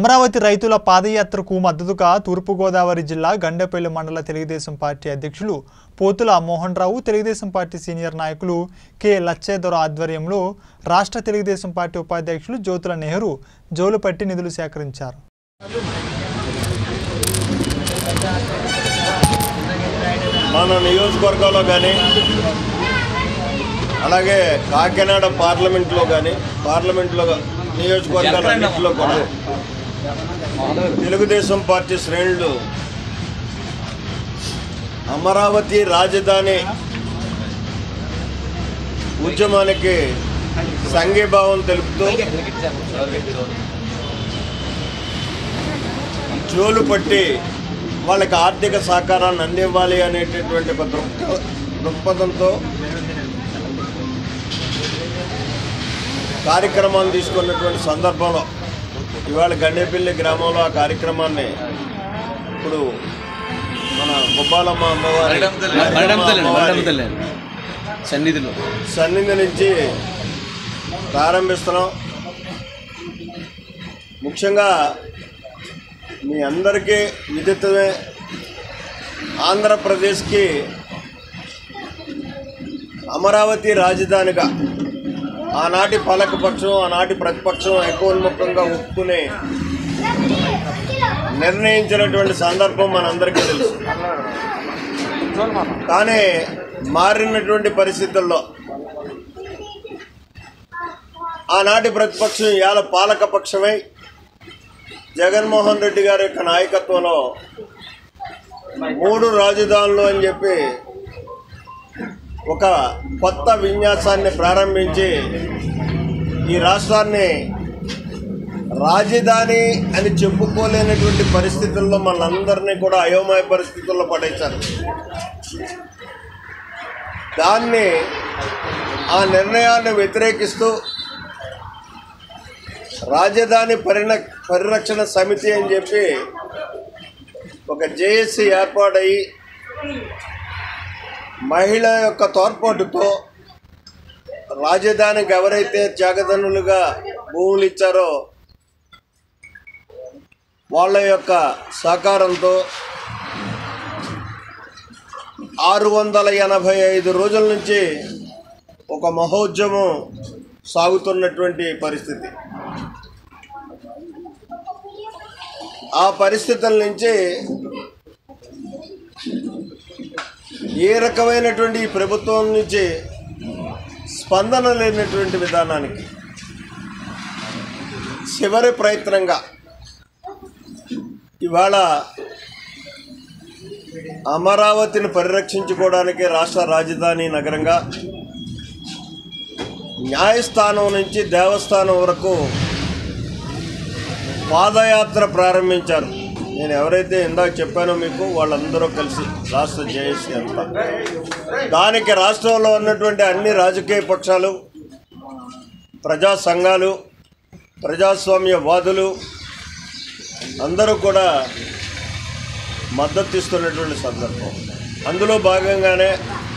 అమరావతి రైతుల పాదయాత్రకు మద్దతుగా తూర్పుగోదావరి జిల్లా గండేపల్లి మండల తెలుగుదేశం పార్టీ అధ్యక్షులు పోతుల మోహన్ రావు, తెలుగుదేశం పార్టీ సీనియర్ నాయకులు కె లచ్చేదొర ఆధ్వర్యంలో రాష్ట్ర తెలుగుదేశం పార్టీ ఉపాధ్యక్షులు జ్యోతుల నెహ్రూ జోలుపట్టి నిధులు సేకరించారు. మన నియోజకవర్గంలో కానీ అలాగే కాకినాడ పార్లమెంట్లో కానీ నియోజకవర్గాలన్నింటిలో కూడా తెలుగుదేశం పార్టీ శ్రేణులు అమరావతి రాజధాని ఉద్యమానికి సంఘీభావం తెలుపుతూ జోలు పట్టి వాళ్ళకి ఆర్థిక సహకారాన్ని అందివ్వాలి అనేటటువంటి ఒక దృక్పథంతో కార్యక్రమాలు తీసుకున్నటువంటి సందర్భంలో ఇవాళ గండేపల్లి గ్రామంలో ఆ కార్యక్రమాన్ని ఇప్పుడు మన గొబ్బాలమ్మ అమ్మవారి సన్నిధి నుంచి ప్రారంభిస్తున్నాం. ముఖ్యంగా మీ అందరికీ విదితమే, ఆంధ్రప్రదేశ్కి అమరావతి రాజధానిగా ఆనాటి పాలకపక్షం, ఆనాటి ప్రతిపక్షం ఏకోన్ముఖంగా ఒప్పుకుని నిర్ణయించినటువంటి సందర్భం మనందరికీ తెలుసు. కానీ మారినటువంటి పరిస్థితుల్లో ఆనాటి ప్రతిపక్షం ఇవాళ పాలకపక్షమై జగన్మోహన్ రెడ్డి గారి యొక్క నాయకత్వంలో 3 రాజధానులు అని చెప్పి ఒక కొత్త విన్యాసాన్ని ప్రారంభించి ఈ రాష్ట్రాన్ని రాజధాని అని చెప్పుకోలేనటువంటి పరిస్థితుల్లో మనందరినీ కూడా అయోమయ పరిస్థితుల్లో పడేశారు. దాన్ని ఆ నిర్ణయాన్ని వ్యతిరేకిస్తూ రాజధాని పరిరక్షణ సమితి అని చెప్పి ఒక జేఏసీ ఏర్పాటయి మహిళ యొక్క తోడ్పాటుతో రాజధానికి ఎవరైతే త్యాగదనులుగా భూములు ఇచ్చారో వాళ్ళ యొక్క సహకారంతో 685 రోజుల నుంచి ఒక మహోద్యమం సాగుతున్నటువంటి పరిస్థితి. ఆ పరిస్థితుల నుంచి ఏ రకమైనటువంటి ప్రభుత్వం నుంచి స్పందన లేనటువంటి విధానానికి చివరి ప్రయత్నంగా ఇవాళ అమరావతిని పరిరక్షించుకోవడానికి రాష్ట్ర రాజధాని నగరంగా న్యాయస్థానం నుంచి దేవస్థానం వరకు పాదయాత్ర ప్రారంభించారు. నేను ఎవరైతే ఇందాక చెప్పానో మీకు వాళ్ళందరూ కలిసి రాష్ట్ర జేఏసీ అంతా. దానికి రాష్ట్రంలో ఉన్నటువంటి అన్ని రాజకీయ పక్షాలు, ప్రజా సంఘాలు, ప్రజాస్వామ్యవాదులు అందరూ కూడా మద్దతు ఇస్తున్నటువంటి సందర్భం. అందులో భాగంగానే